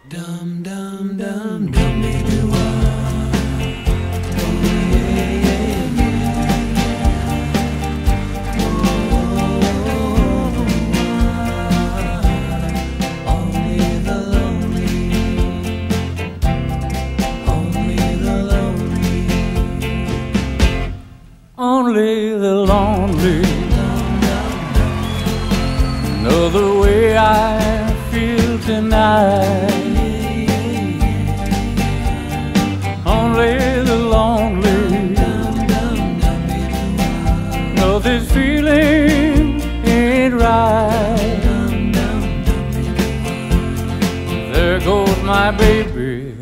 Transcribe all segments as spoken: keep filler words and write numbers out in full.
Dum dum dum dum baby why? Oh yeah yeah yeah. Oh, why? Only the lonely, only the lonely, Only the lonely know the way I feel tonight. Only the lonely know this feeling ain't right. There goes my baby,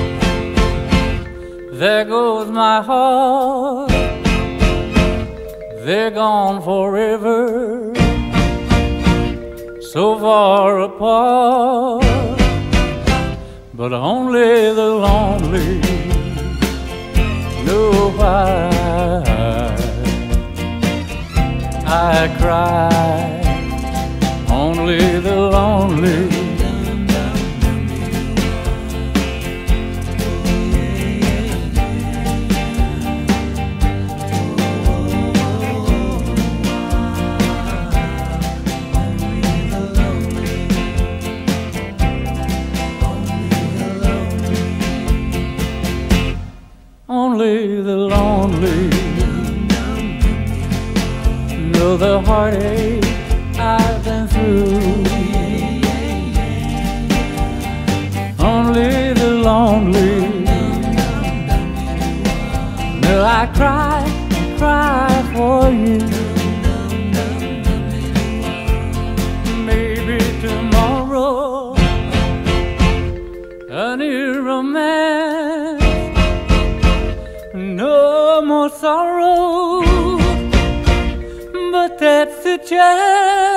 there goes my heart. They're gone forever, so far apart. But only the lonely know why I cry. Only the lonely, only the lonely know the heartache I've been through. Only the lonely know I cry, cry for you. Maybe tomorrow a new romance, no more sorrow, but that's the chance.